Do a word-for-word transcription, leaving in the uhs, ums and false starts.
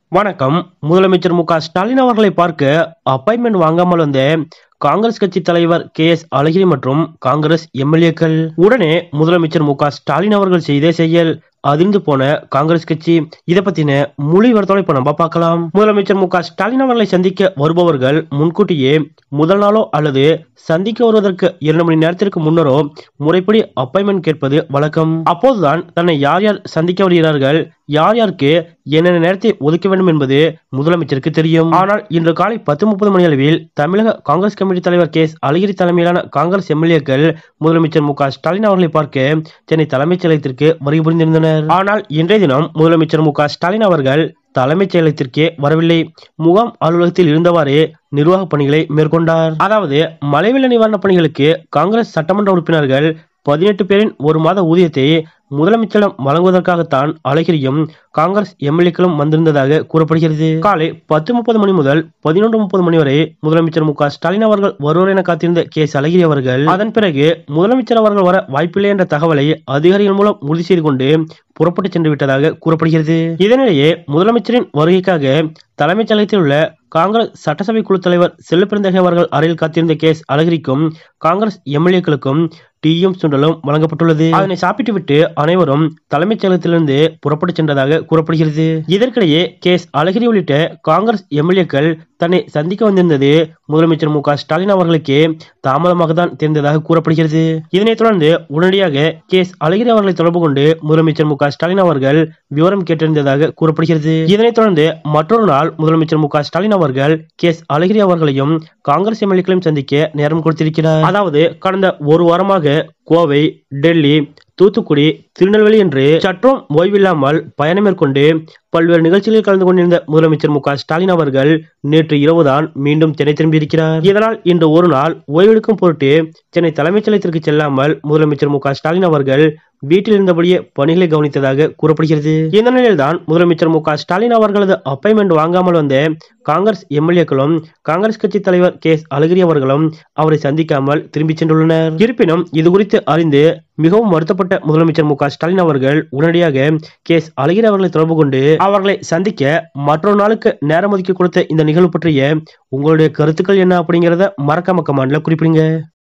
வணக்கம். முதலமைச்சர் மு க ஸ்டாலின் அவர்களை பார்க்க அப்பாயின்மெண்ட் வாங்காமல் வந்த காங்கிரஸ் கட்சி தலைவர் கே எஸ் அழகிரி மற்றும் காங்கிரஸ் எம் எல் ஏக்கள். உடனே முதலமைச்சர் மு க ஸ்டாலின் அவர்கள் செய்த செயல் அதிர்ந்து போன காங்கிரஸ் கட்சி. இதை பத்தின முழு விவரத்தோட இப்ப நம்ம பார்க்கலாம். முதலமைச்சர் மு க ஸ்டாலின் அவர்களை சந்திக்க வருபவர்கள் முன்கூட்டியே முதல் நாளோ அல்லது சந்திக்க வருவதற்கு இரண்டு மணி நேரத்திற்கு முன்னரோ முறைப்படி அப்பாயின்மெண்ட் கேட்பது வழக்கம். அப்போதுதான் தன்னை யார் யார் சந்திக்க வருகிறார்கள், யார் யாருக்கு என்னென்ன நேரத்தை ஒதுக்க வேண்டும் என்பது முதலமைச்சருக்கு தெரியும். ஆனால் இன்று காலை பத்து முப்பது மணி அளவில் தமிழக காங்கிரஸ் கமிட்டி தலைவர் கே எஸ் அழகிரி தலைமையிலான காங்கிரஸ் எம் எல் ஏக்கள் முதலமைச்சர் மு க ஸ்டாலின் அவர்களை பார்க்க சென்னை தலைமைச் செயலகத்திற்கு வருகை புரிந்திருந்தனர். ஆனால் இன்றைய தினம் முதலமைச்சர் மு க ஸ்டாலின் அவர்கள் தலைமைச் செயலகத்திற்கே வரவில்லை. முகாம் அலுவலகத்தில் இருந்தவாறே நிர்வாக பணிகளை மேற்கொண்டார். அதாவது மழை வெள்ள நிவாரண பணிகளுக்கு காங்கிரஸ் சட்டமன்ற உறுப்பினர்கள் பதினெட்டு பேரின் ஒரு மாத ஊதியத்தை முதலமைச்சரிடம் வழங்குவதற்காகத்தான் அழகிரியும் காங்கிரஸ் எம் எல் ஏக்களும் வந்திருந்ததாக கூறப்படுகிறது. காலை பத்து முப்பது மணி முதல் பதினொன்று முப்பது மணி வரை முதலமைச்சர் மு க ஸ்டாலின் அவர்கள் வருவார் என காத்திருந்த கே எஸ் அழகிரி அவர்கள் அதன் பிறகு முதலமைச்சர் அவர்கள் வர வாய்ப்பில்லை என்ற தகவலை அதிகாரிகள் மூலம் உறுதி செய்து கொண்டு புறப்பட்டு சென்று விட்டதாக கூறப்படுகிறது. இதனிடையே முதலமைச்சரின் வருகைக்காக தலைமைச் செயலகத்தில் உள்ள காங்கிரஸ் சட்டசபை குழு தலைவர் செல்வபிரந்தகை அவர்கள் அறையில் காத்திருந்த கே எஸ் அழகிரிக்கும் காங்கிரஸ் எம் எல் ஏக்களுக்கும் டீயும் சுண்டலும் வழங்கப்பட்டுள்ளது. அதனை சாப்பிட்டுவிட்டு அனைவரும் தலைமைச் செயலகத்திலிருந்து புறப்பட்டு சென்றதாக கூறப்படுகிறது. இதற்கிடையே கே எஸ் அழகிரி உள்ளிட்ட காங்கிரஸ் எம் எல் ஏக்கள் தன்னை சந்திக்க வந்திருந்தது முதலமைச்சர் மு க ஸ்டாலின் அவர்களுக்கு தாமதமாக தான் தெரிந்ததாக கூறப்படுகிறது. இதனைத் தொடர்ந்து உடனடியாக கே எஸ் அழகிரி அவர்களை தொடர்பு கொண்டு முதலமைச்சர் மு க ஸ்டாலின் அவர்கள் விவரம் கேட்டிருந்ததாக கூறப்படுகிறது. இதனைத் தொடர்ந்து மற்றொரு நாள் முதலமைச்சர் மு க ஸ்டாலின் அவர்கள் கே எஸ் அழகிரி அவர்களையும் காங்கிரஸ் எம் எல் ஏக்களையும் சந்திக்க நேரம் கொடுத்திருக்கிறார். அதாவது கடந்த ஒரு வாரமாக கோவை, டெல்லி, தூத்துக்குடி, திருநெல்வேலி என்று சற்றும் ஓய்வில்லாமல் பயணம் மேற்கொண்டு பல்வேறு நிகழ்ச்சிகளில் கலந்து கொண்டிருந்த முதலமைச்சர் மு க ஸ்டாலின் அவர்கள் நேற்று இரவுதான் மீண்டும் சென்னை திரும்பியிருக்கிறார். இதனால் இன்று ஒரு நாள் ஓய்வெடுக்கும் பொருட்டு சென்னை தலைமைச் செயலகத்திற்கு செல்லாமல் முதலமைச்சர் மு க ஸ்டாலின் அவர்கள் வீட்டில் இருந்தபடியே பணிகளை கவனித்ததாக கூறப்படுகிறது. இந்த நிலையில்தான் முதலமைச்சர் மு க ஸ்டாலின் அவர்களது அப்பாயின்மெண்ட் வாங்காமல் வந்த காங்கிரஸ் எம் எல் ஏக்களும் காங்கிரஸ் கட்சி தலைவர் கே எஸ் அழகிரி அவர்களும் அவரை சந்திக்காமல் திரும்பி சென்றுள்ளனர். இருப்பினும் இது குறித்து அறிந்து மிகவும் வருத்தப்பட்ட முதலமைச்சர் மு க ஸ்டாலின் அவர்கள் உடனடியாக கே எஸ் அழகிரி அவர்களை தொடர்பு கொண்டு அவர்களை சந்திக்க மற்றொரு நாளுக்கு நேரம் ஒதுக்கி கொடுத்த இந்த நிகழ்வு பற்றிய உங்களுடைய கருத்துக்கள் என்ன அப்படிங்கிறத மறக்காம கமெண்ட்ல குறிப்பிடுங்க.